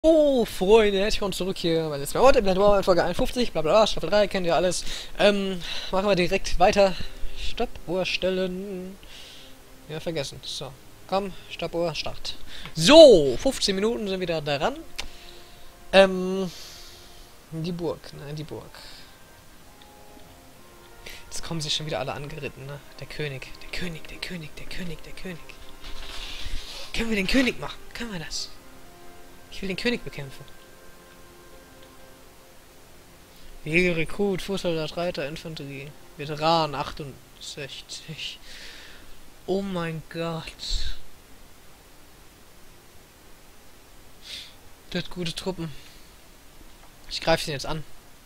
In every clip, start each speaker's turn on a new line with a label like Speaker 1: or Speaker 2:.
Speaker 1: Oh, Freunde, herzlich willkommen zurück hier bei Let's Play heute, Folge 51, bla bla, Staffel 3, kennt ihr alles. Machen wir direkt weiter. Stoppuhr stellen. Ja, vergessen. So, komm, Stoppuhr, Start. So, 15 Minuten sind wieder daran. Die Burg, ne, die Burg. Jetzt kommen sie schon wieder alle angeritten, ne? Der König, der König, der König, der König, der König. Können wir den König machen? Können wir das? Ich will den König bekämpfen. Jäger, Rekrut, Fußsoldat, Reiter, Infanterie. Veteran 68. Oh mein Gott. Das hat gute Truppen. Ich greife ihn jetzt an.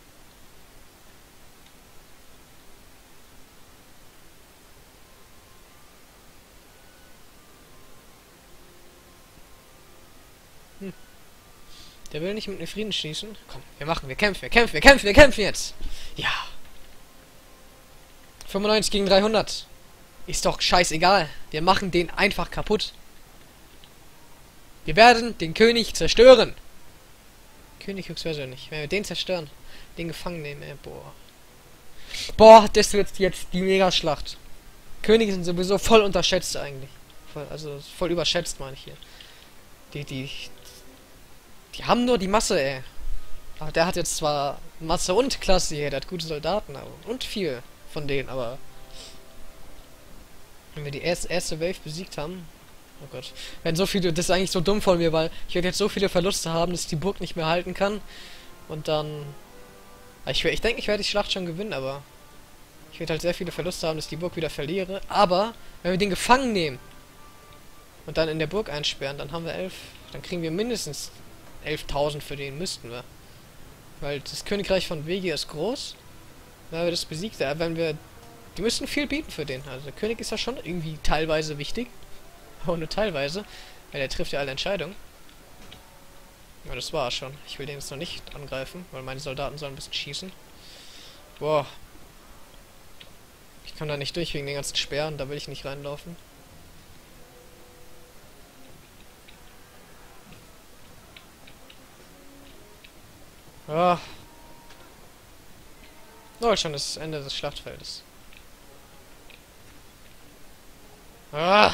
Speaker 1: Der will nicht mit mir Frieden schließen. Komm, wir kämpfen, wir kämpfen, wir kämpfen, wir kämpfen jetzt. Ja. 95 gegen 300. Ist doch scheißegal. Wir machen den einfach kaputt. Wir werden den König zerstören. König höchstpersönlich. Wenn wir den zerstören, den gefangen nehmen, boah. Boah, das wird jetzt die Megaschlacht. Könige sind sowieso voll unterschätzt eigentlich. Voll überschätzt, meine ich hier. Die haben nur die Masse, ey. Aber der hat jetzt zwar Masse und Klasse hier, der hat gute Soldaten und viel von denen, aber wenn wir die erste Wave besiegt haben, oh Gott, wenn so viele, das ist eigentlich so dumm von mir, weil ich werde jetzt so viele Verluste haben, dass die Burg nicht mehr halten kann und dann, ich denke, ich werde die Schlacht schon gewinnen, aber ich werde halt sehr viele Verluste haben, dass die Burg wieder verliere, aber wenn wir den gefangen nehmen und dann in der Burg einsperren, dann haben wir 11, dann kriegen wir mindestens 11.000 für den, müssten wir. Weil das Königreich von Vegia ist groß. Wenn wir das besiegt, die müssten viel bieten für den. Also der König ist ja schon irgendwie teilweise wichtig. Aber nur teilweise. Weil der trifft ja alle Entscheidungen. Ja, das war schon. Ich will den jetzt noch nicht angreifen, weil meine Soldaten sollen ein bisschen schießen. Boah. Ich kann da nicht durch wegen den ganzen Sperren, da will ich nicht reinlaufen. Ah. Oh, schon das Ende des Schlachtfeldes. Ah.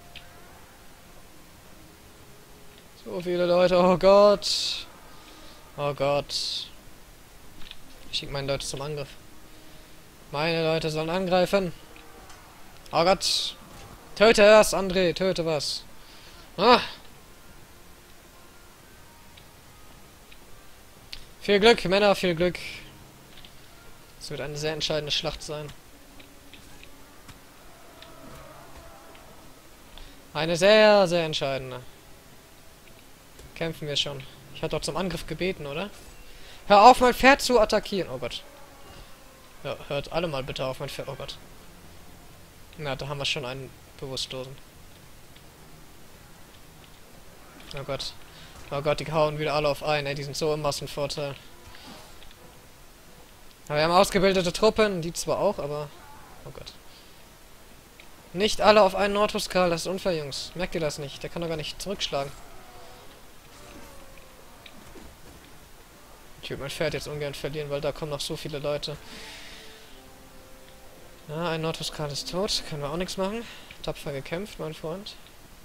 Speaker 1: So viele Leute, oh Gott. Oh Gott. Ich schicke meine Leute zum Angriff. Meine Leute sollen angreifen. Oh Gott. Töte das, André, töte was. Ah. Viel Glück, Männer, viel Glück. Es wird eine sehr entscheidende Schlacht sein. Eine sehr, sehr entscheidende. Kämpfen wir schon. Ich hatte doch zum Angriff gebeten, oder? Hör auf, mein Pferd zu attackieren. Oh Gott. Ja, hört alle mal bitte auf, mein Pferd. Oh Gott. Na, da haben wir schon einen Bewusstlosen. Oh Gott. Oh Gott, die hauen wieder alle auf einen, ey, die sind so im Massenvorteil. Aber wir haben ausgebildete Truppen, die zwar auch, aber... Oh Gott. Nicht alle auf einen Nordhuskal, das ist unfair, Jungs. Merkt ihr das nicht? Der kann doch gar nicht zurückschlagen. Ich würde mein Pferd jetzt ungern verlieren, weil da kommen noch so viele Leute. Ja, ein Nordhuskal ist tot, können wir auch nichts machen. Tapfer gekämpft, mein Freund.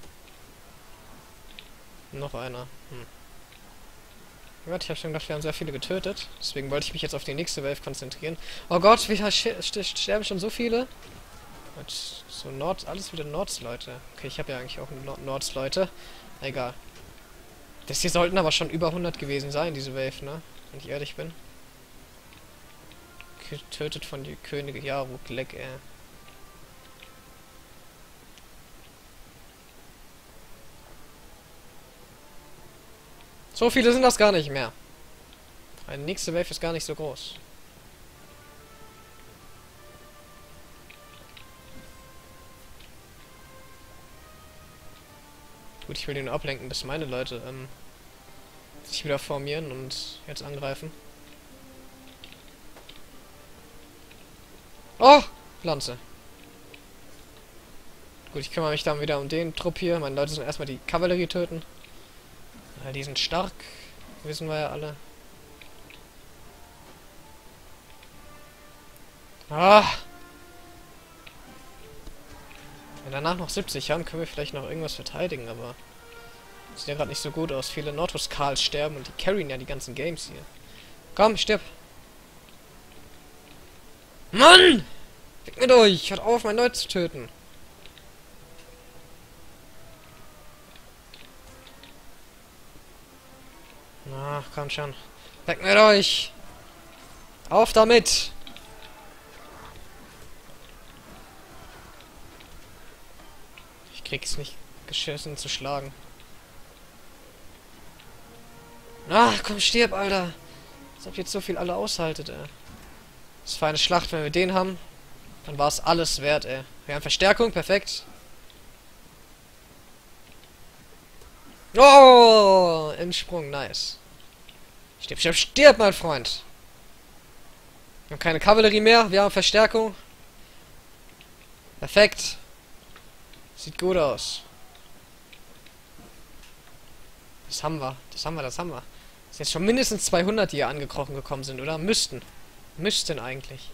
Speaker 1: Noch einer. Gott, ich habe schon gedacht, wir haben sehr viele getötet. Deswegen wollte ich mich jetzt auf die nächste Wave konzentrieren. Oh Gott, wie sterben schon so viele. Und so alles wieder Nords-Leute. Okay, ich habe ja eigentlich auch Nords-Leute. Egal. Das hier sollten aber schon über 100 gewesen sein, diese Wave, ne? Wenn ich ehrlich bin. Getötet von die Könige. Ja, Leck, ey. So viele sind das gar nicht mehr. Eine nächste Wave ist gar nicht so groß. Gut, ich will den nur ablenken, bis meine Leute sich wieder formieren und jetzt angreifen. Oh! Lanze. Gut, ich kümmere mich dann wieder um den Trupp hier. Meine Leute sollen erstmal die Kavallerie töten. Die sind stark. Wissen wir ja alle. Ah! Wenn wir danach noch 70 haben, können wir vielleicht noch irgendwas verteidigen, aber... Sieht ja gerade nicht so gut aus. Viele Northos-Karls sterben und die carryen ja die ganzen Games hier. Komm, stirb! Mann! Weg mit euch! Hört auf, mein Leute zu töten! Ach, komm schon. Weg mit euch! Auf damit! Ich krieg's nicht geschissen zu schlagen. Ach, komm, stirb, Alter! Als ob jetzt so viel alle aushaltet, ey. Das war eine Schlacht, wenn wir den haben. Dann war es alles wert, ey. Wir haben Verstärkung, perfekt. Oh! Im Sprung, nice. Stirb, stirb, stirb, mein Freund! Wir haben keine Kavallerie mehr, wir haben Verstärkung. Perfekt. Sieht gut aus. Das haben wir, das haben wir, das haben wir. Das sind jetzt schon mindestens 200, die hier angekrochen gekommen sind, oder? Müssten. Müssten eigentlich.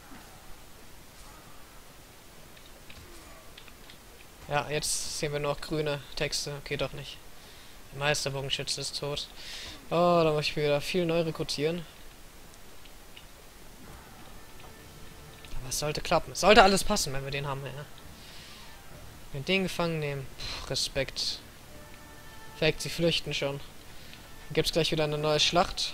Speaker 1: Ja, jetzt sehen wir noch grüne Texte. Okay, doch nicht. Der Meisterbogenschütze ist tot. Oh, da muss ich wieder viel neu rekrutieren. Aber es sollte klappen. Es sollte alles passen, wenn wir den haben, ja. Wenn wir den gefangen nehmen. Puh, Respekt. Perfekt, sie flüchten schon. Dann gibt es gleich wieder eine neue Schlacht.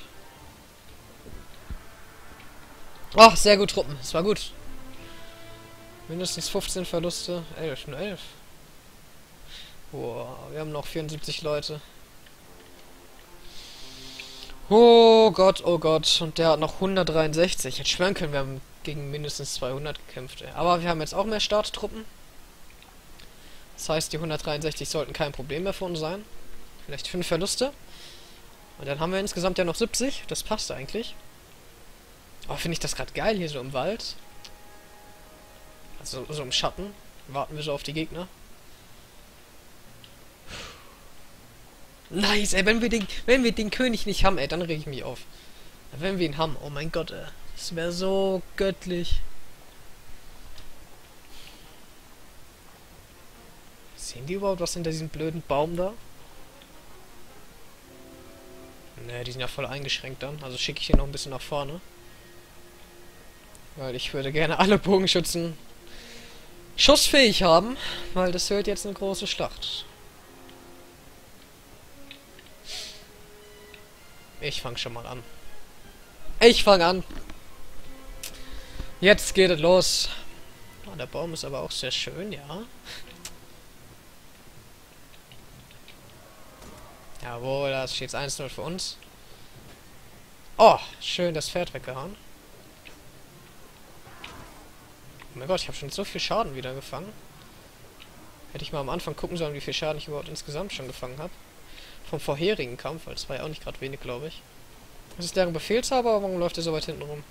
Speaker 1: Oh, sehr gut, Truppen. Es war gut. Mindestens 15 Verluste. 11, nur 11. Boah, wir haben noch 74 Leute. Oh Gott, oh Gott. Und der hat noch 163. Ich hätte schwören können, wir haben gegen mindestens 200 gekämpft. Ey. Aber wir haben jetzt auch mehr Starttruppen. Das heißt, die 163 sollten kein Problem mehr für uns sein. Vielleicht 5 Verluste. Und dann haben wir insgesamt ja noch 70. Das passt eigentlich. Aber finde ich das gerade geil hier so im Wald. Also so im Schatten. Warten wir so auf die Gegner. Nice, ey, wenn wir den König nicht haben, ey, dann reg ich mich auf. Wenn wir ihn haben, oh mein Gott, ey. Das wäre so göttlich. Sehen die überhaupt was hinter diesem blöden Baum da? Ne, die sind ja voll eingeschränkt dann. Also schicke ich ihn noch ein bisschen nach vorne. Weil ich würde gerne alle Bogenschützen schussfähig haben. Weil das wird jetzt eine große Schlacht. Ich fange schon mal an. Ich fange an. Jetzt geht es los. Oh, der Baum ist aber auch sehr schön, ja. Jawohl, da steht 1-0 für uns. Oh, schön das Pferd weggehauen. Oh mein Gott, ich habe schon so viel Schaden wieder gefangen. Hätte ich mal am Anfang gucken sollen, wie viel Schaden ich überhaupt insgesamt schon gefangen habe. Vom vorherigen Kampf, weil das war ja auch nicht gerade wenig, glaube ich. Das ist deren Befehlshaber, aber warum läuft der so weit hinten rum?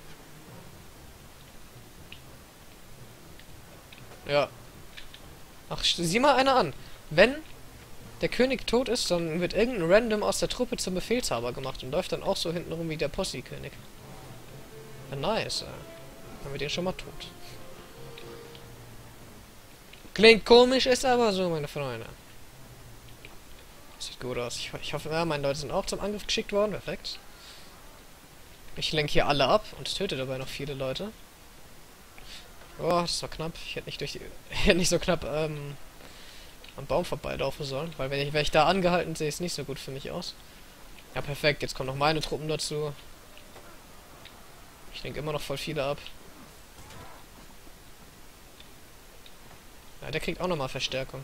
Speaker 1: Ja. Ach, sieh mal einer an. Wenn der König tot ist, dann wird irgendein Random aus der Truppe zum Befehlshaber gemacht und läuft dann auch so hinten rum wie der Posse-König. Ja, nice. Haben wir den schon mal tot. Klingt komisch, ist aber so, meine Freunde. Sieht gut aus. Ich hoffe, ja, meine Leute sind auch zum Angriff geschickt worden. Perfekt. Ich lenke hier alle ab und töte dabei noch viele Leute. Oh, das war knapp. Ich hätte nicht so knapp am Baum vorbeilaufen sollen. Weil wäre ich da angehalten, sehe es nicht so gut für mich aus. Ja, perfekt. Jetzt kommen noch meine Truppen dazu. Ich lenke immer noch voll viele ab. Ja, der kriegt auch nochmal Verstärkung.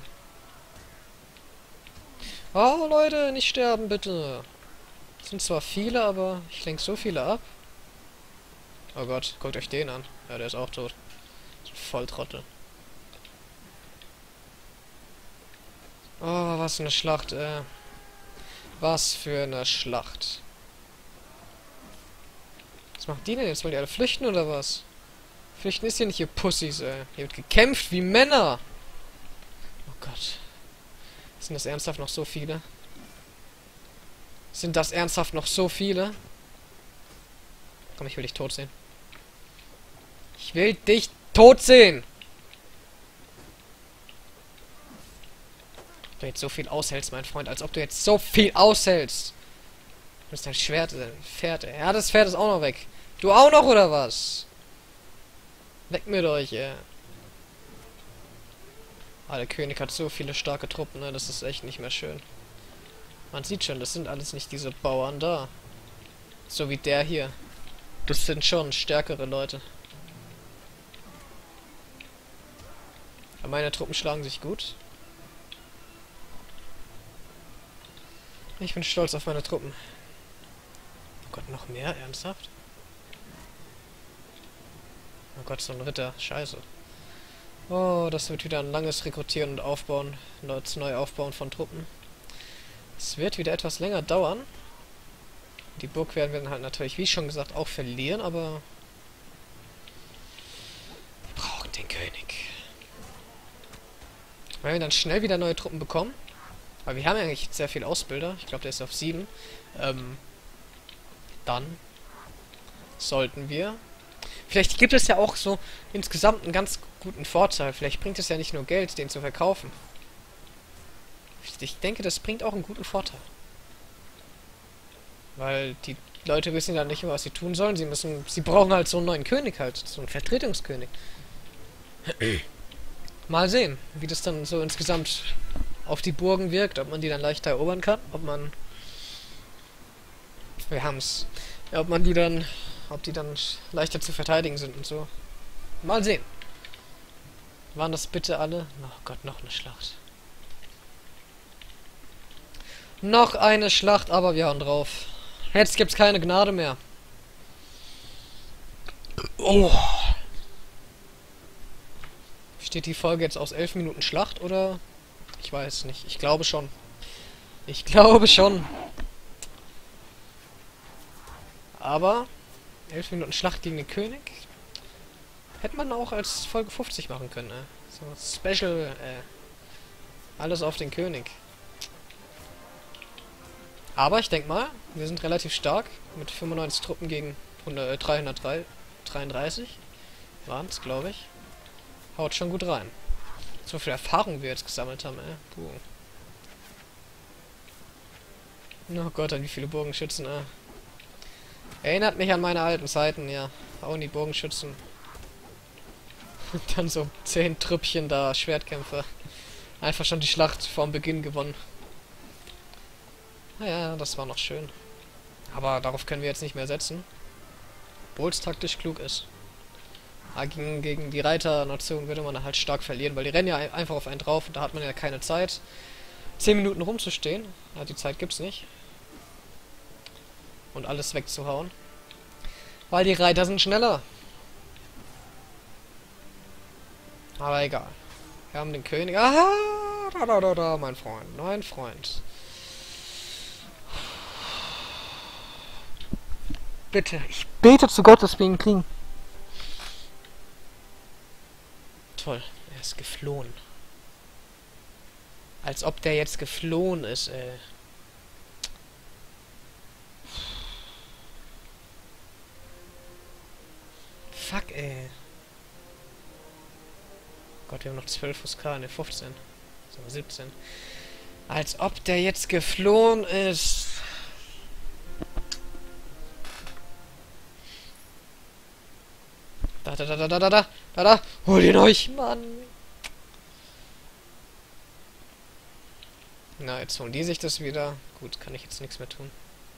Speaker 1: Oh, Leute, nicht sterben, bitte. Es sind zwar viele, aber ich lenke so viele ab. Oh Gott, guckt euch den an. Ja, der ist auch tot. Voll Trottel. Oh, was für eine Schlacht, Was für eine Schlacht. Was machen die denn jetzt? Wollen die alle flüchten oder was? Flüchten ist hier nicht, ihr Pussys, ey. Hier wird gekämpft wie Männer. Oh Gott. Sind das ernsthaft noch so viele? Sind das ernsthaft noch so viele? Komm, ich will dich tot sehen. Ich will dich tot sehen! Ob du jetzt so viel aushältst, mein Freund. Als ob du jetzt so viel aushältst. Das ist dein Schwert, Pferd. Ja, das Pferd ist auch noch weg. Du auch noch, oder was? Weg mit euch, ey. Ah, der König hat so viele starke Truppen, ne? Das ist echt nicht mehr schön. Man sieht schon, das sind alles nicht diese Bauern da. So wie der hier. Das sind schon stärkere Leute. Aber meine Truppen schlagen sich gut. Ich bin stolz auf meine Truppen. Oh Gott, noch mehr? Ernsthaft? Oh Gott, so ein Ritter. Scheiße. Oh, das wird wieder ein langes Rekrutieren und Aufbauen. Das neue Aufbauen von Truppen. Es wird wieder etwas länger dauern. Die Burg werden wir dann halt natürlich, wie schon gesagt, auch verlieren, aber... wir brauchen den König. Wenn wir dann schnell wieder neue Truppen bekommen, weil wir haben ja eigentlich sehr viel Ausbilder, ich glaube der ist auf 7, dann sollten wir... vielleicht gibt es ja auch so insgesamt einen ganz guten Vorteil. Vielleicht bringt es ja nicht nur Geld, den zu verkaufen. Ich denke, das bringt auch einen guten Vorteil. Weil die Leute wissen ja nicht mehr, was sie tun sollen. Sie brauchen halt so einen neuen König halt, so einen Vertretungskönig. Mal sehen, wie das dann so insgesamt auf die Burgen wirkt, ob man die dann leichter erobern kann, ob man... wir haben's. Ja, ob die dann leichter zu verteidigen sind und so. Mal sehen. Waren das bitte alle? Oh Gott, noch eine Schlacht. Noch eine Schlacht, aber wir hauen drauf. Jetzt gibt's keine Gnade mehr. Oh. Steht die Folge jetzt aus 11 Minuten Schlacht, oder? Ich weiß nicht. Ich glaube schon. Ich glaube schon. Aber 11 Minuten Schlacht gegen den König hätte man auch als Folge 50 machen können, ne? So Special, alles auf den König. Aber ich denke mal, wir sind relativ stark mit 95 Truppen gegen 333 waren es, glaube ich. Haut schon gut rein. So viel Erfahrung wir jetzt gesammelt haben, Puh. Oh Gott, an wie viele Bogenschützen, Erinnert mich an meine alten Zeiten, ja. Auch die Bogenschützen. Und dann so 10 Trüppchen da, Schwertkämpfer. Einfach schon die Schlacht vorm Beginn gewonnen. Naja, das war noch schön. Aber darauf können wir jetzt nicht mehr setzen. Obwohl es taktisch klug ist. Aber gegen die Reiternation würde man halt stark verlieren, weil die rennen ja einfach auf einen drauf und da hat man ja keine Zeit, 10 Minuten rumzustehen. Ja, die Zeit gibt's nicht. Und alles wegzuhauen. Weil die Reiter sind schneller. Aber egal. Wir haben den König. Ah, da, mein Freund. Mein Freund. Bitte, ich bete zu Gott, dass wir ihn kriegen. Toll, er ist geflohen. Als ob der jetzt geflohen ist, ey. Fuck, ey. Gott, wir haben noch 12 Huskar, ne, 15. So, 17. Als ob der jetzt geflohen ist. Da. Holt ihn euch, Mann. Na, jetzt holen die sich das wieder. Gut, kann ich jetzt nichts mehr tun.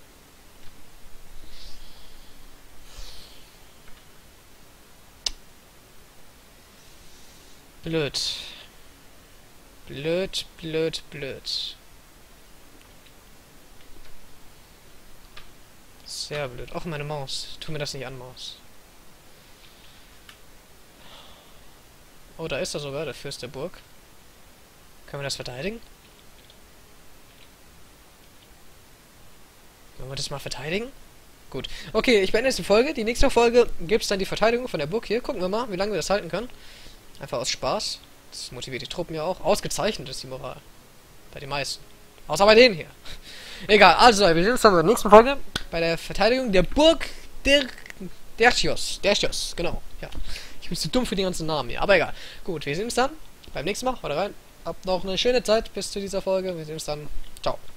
Speaker 1: Blöd. Blöd. Sehr blöd. Ach, meine Maus. Tu mir das nicht an, Maus. Oh, da ist er sogar, der Fürst der Burg. Können wir das verteidigen? Wollen wir das mal verteidigen? Gut. Okay, ich beende jetzt die Folge. Die nächste Folge gibt es dann die Verteidigung von der Burg hier. Gucken wir mal, wie lange wir das halten können. Einfach aus Spaß. Das motiviert die Truppen ja auch. Ausgezeichnet ist die Moral. Bei den meisten. Außer bei denen hier. Egal, also wir sehen uns dann in der nächsten Folge bei der Verteidigung der Burg der Schios, genau. Ja. Ich bin zu dumm für die ganzen Namen hier, aber egal. Gut, wir sehen uns dann beim nächsten Mal. Haut rein. Habt noch eine schöne Zeit bis zu dieser Folge. Wir sehen uns dann. Ciao.